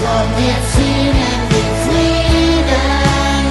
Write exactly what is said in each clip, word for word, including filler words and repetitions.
Komm, wir ziehen in den Frieden.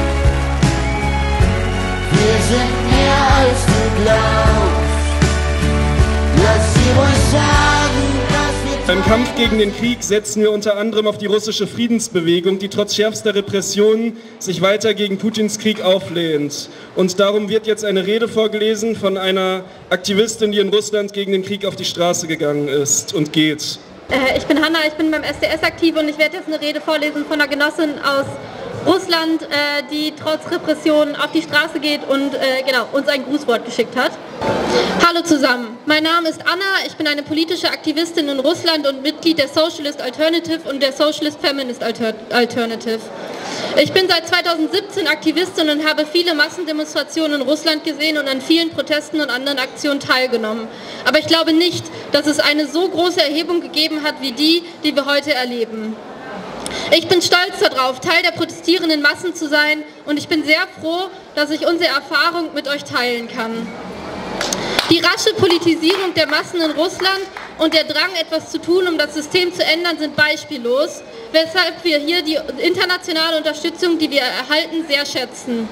Wir sind mehr als du glaubst. Lass sie ruhig sagen, dass wir... Beim Kampf gegen den Krieg setzen wir unter anderem auf die russische Friedensbewegung, die trotz schärfster Repressionen sich weiter gegen Putins Krieg auflehnt. Und darum wird jetzt eine Rede vorgelesen von einer Aktivistin, die in Russland gegen den Krieg auf die Straße gegangen ist und geht. Äh, ich bin Hanna, ich bin beim S D S aktiv und ich werde jetzt eine Rede vorlesen von einer Genossin aus Russland, äh, die trotz Repression auf die Straße geht und äh, genau, uns ein Grußwort geschickt hat. Hallo zusammen, mein Name ist Anna, ich bin eine politische Aktivistin in Russland und Mitglied der Socialist Alternative und der Socialist Feminist Alter Alternative. Ich bin seit zweitausendsiebzehn Aktivistin und habe viele Massendemonstrationen in Russland gesehen und an vielen Protesten und anderen Aktionen teilgenommen. Aber ich glaube nicht, dass es eine so große Erhebung gegeben hat wie die, die wir heute erleben. Ich bin stolz darauf, Teil der protestierenden Massen zu sein und ich bin sehr froh, dass ich unsere Erfahrung mit euch teilen kann. Die rasche Politisierung der Massen in Russland und der Drang, etwas zu tun, um das System zu ändern, sind beispiellos, weshalb wir hier die internationale Unterstützung, die wir erhalten, sehr schätzen.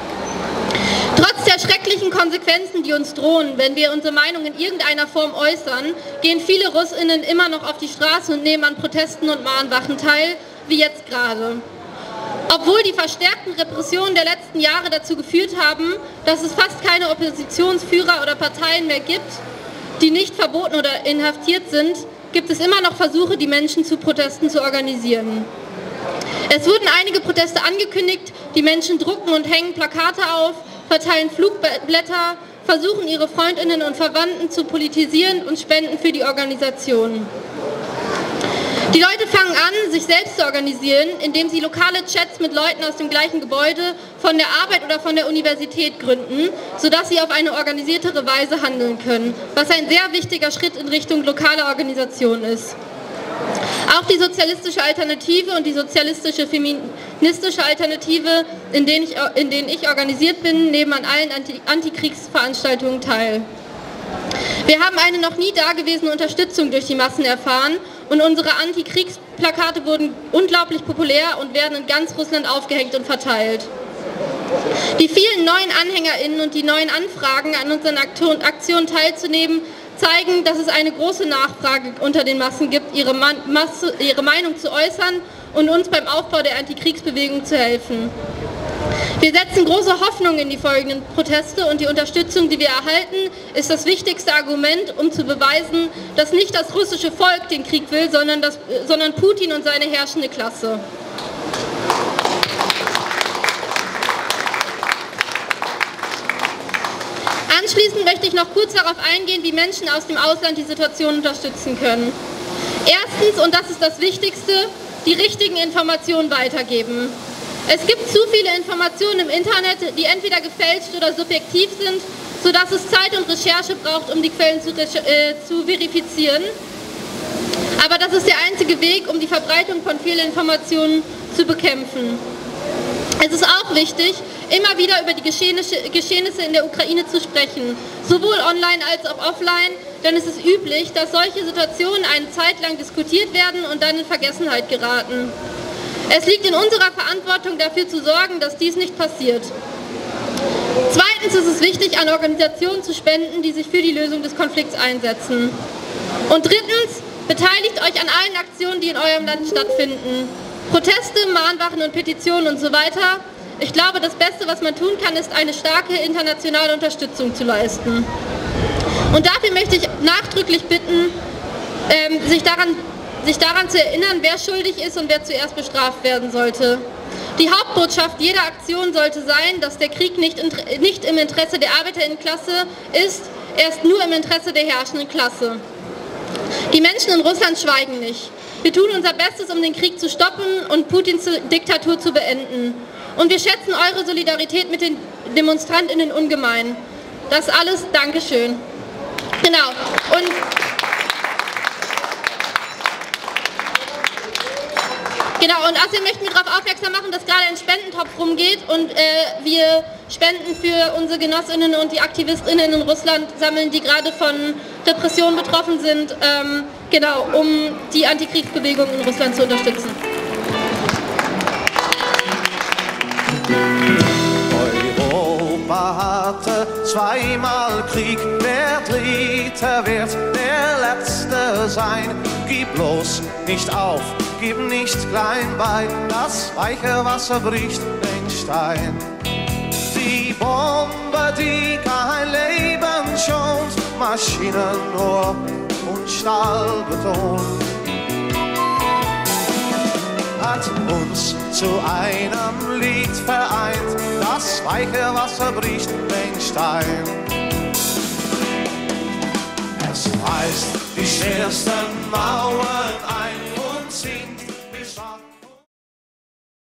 Trotz der schrecklichen Konsequenzen, die uns drohen, wenn wir unsere Meinung in irgendeiner Form äußern, gehen viele Russinnen immer noch auf die Straße und nehmen an Protesten und Mahnwachen teil, wie jetzt gerade. Obwohl die verstärkten Repressionen der letzten Jahre dazu geführt haben, dass es fast keine Oppositionsführer oder Parteien mehr gibt, die nicht verboten oder inhaftiert sind, gibt es immer noch Versuche, die Menschen zu Protesten zu organisieren. Es wurden einige Proteste angekündigt, die Menschen drucken und hängen Plakate auf, verteilen Flugblätter, versuchen ihre Freundinnen und Verwandten zu politisieren und spenden für die Organisation. Die Leute fangen an, sich selbst zu organisieren, indem sie lokale Chats mit Leuten aus dem gleichen Gebäude, von der Arbeit oder von der Universität gründen, sodass sie auf eine organisiertere Weise handeln können, was ein sehr wichtiger Schritt in Richtung lokaler Organisation ist. Auch die sozialistische Alternative und die sozialistische feministische Alternative, in denen ich, in denen ich organisiert bin, nehmen an allen Anti- Antikriegsveranstaltungen teil. Wir haben eine noch nie dagewesene Unterstützung durch die Massen erfahren und unsere Antikriegsplakate wurden unglaublich populär und werden in ganz Russland aufgehängt und verteilt. Die vielen neuen AnhängerInnen und die neuen Anfragen, an unseren Aktionen teilzunehmen, zeigen, dass es eine große Nachfrage unter den Massen gibt, ihre, Masse, ihre Meinung zu äußern und uns beim Aufbau der Antikriegsbewegung zu helfen. Wir setzen große Hoffnung in die folgenden Proteste und die Unterstützung, die wir erhalten, ist das wichtigste Argument, um zu beweisen, dass nicht das russische Volk den Krieg will, sondern, das, sondern Putin und seine herrschende Klasse. Anschließend möchte ich noch kurz darauf eingehen, wie Menschen aus dem Ausland die Situation unterstützen können. Erstens, und das ist das Wichtigste, die richtigen Informationen weitergeben. Es gibt zu viele Informationen im Internet, die entweder gefälscht oder subjektiv sind, sodass es Zeit und Recherche braucht, um die Quellen zu, äh, zu verifizieren. Aber das ist der einzige Weg, um die Verbreitung von Fehlinformationen zu bekämpfen. Es ist auch wichtig, immer wieder über die Geschehnisse, Geschehnisse in der Ukraine zu sprechen, sowohl online als auch offline, denn es ist üblich, dass solche Situationen eine Zeit lang diskutiert werden und dann in Vergessenheit geraten. Es liegt in unserer Verantwortung, dafür zu sorgen, dass dies nicht passiert. Zweitens ist es wichtig, an Organisationen zu spenden, die sich für die Lösung des Konflikts einsetzen. Und drittens, beteiligt euch an allen Aktionen, die in eurem Land stattfinden. Proteste, Mahnwachen und Petitionen und so weiter. Ich glaube, das Beste, was man tun kann, ist eine starke internationale Unterstützung zu leisten. Und dafür möchte ich nachdrücklich bitten, ähm, sich daran sich daran zu erinnern, wer schuldig ist und wer zuerst bestraft werden sollte. Die Hauptbotschaft jeder Aktion sollte sein, dass der Krieg nicht, nicht im Interesse der Arbeiterinnenklasse ist, er ist nur im Interesse der herrschenden Klasse. Die Menschen in Russland schweigen nicht. Wir tun unser Bestes, um den Krieg zu stoppen und Putins Diktatur zu beenden. Und wir schätzen eure Solidarität mit den DemonstrantInnen ungemein. Das alles, Dankeschön. Genau. Und Genau, und außerdem möchten wir darauf aufmerksam machen, dass gerade ein Spendentopf rumgeht und äh, wir Spenden für unsere Genossinnen und die AktivistInnen in Russland sammeln, die gerade von Depressionen betroffen sind. Ähm, Genau, um die Antikriegsbewegung in Russland zu unterstützen. Europa hatte zweimal Krieg, der dritte wird der letzte sein. Gib bloß nicht auf, gib nicht klein bei, das weiche Wasser bricht den Stein. Die Bombe, die kein Leben schont, Maschinen nur und Stahlbeton, hat uns zu einem Lied vereint, das weiche Wasser bricht den Stein. Es reißt die schwersten Mauern